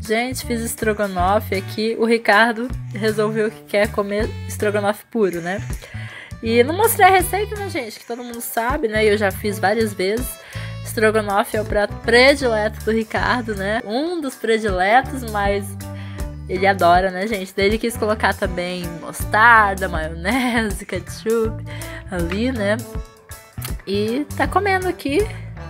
Gente, fiz estrogonofe aqui. O Ricardo resolveu que quer comer estrogonofe puro, né? E não mostrei a receita, né, gente? Que todo mundo sabe, né? Eu já fiz várias vezes. Estrogonofe é o prato predileto do Ricardo, né? Um dos prediletos, mas ele adora, né, gente? Daí ele quis colocar também mostarda, maionese, ketchup ali, né? E tá comendo aqui.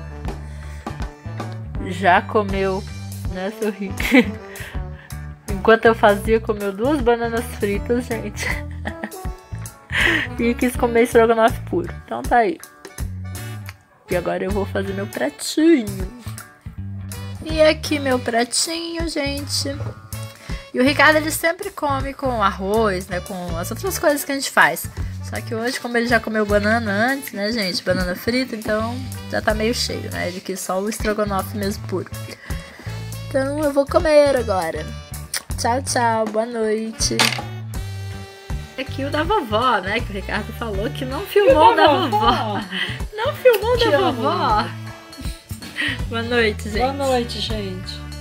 Já comeu, né, seu Rick? Enquanto eu fazia, comeu 2 bananas fritas, gente. E quis comer estrogonofe puro. Então tá aí. E agora eu vou fazer meu pratinho. E aqui meu pratinho, gente. E o Ricardo, ele sempre come com arroz, né? Com as outras coisas que a gente faz. Só que hoje, como ele já comeu banana antes, né, gente? Banana frita, então já tá meio cheio, né? Ele quis só o estrogonofe mesmo puro. Então eu vou comer agora. Tchau, tchau. Boa noite. Aqui o da vovó, né? Que o Ricardo falou que não filmou da vovó. Não filmou da vovó. Boa noite, gente. Boa noite, gente.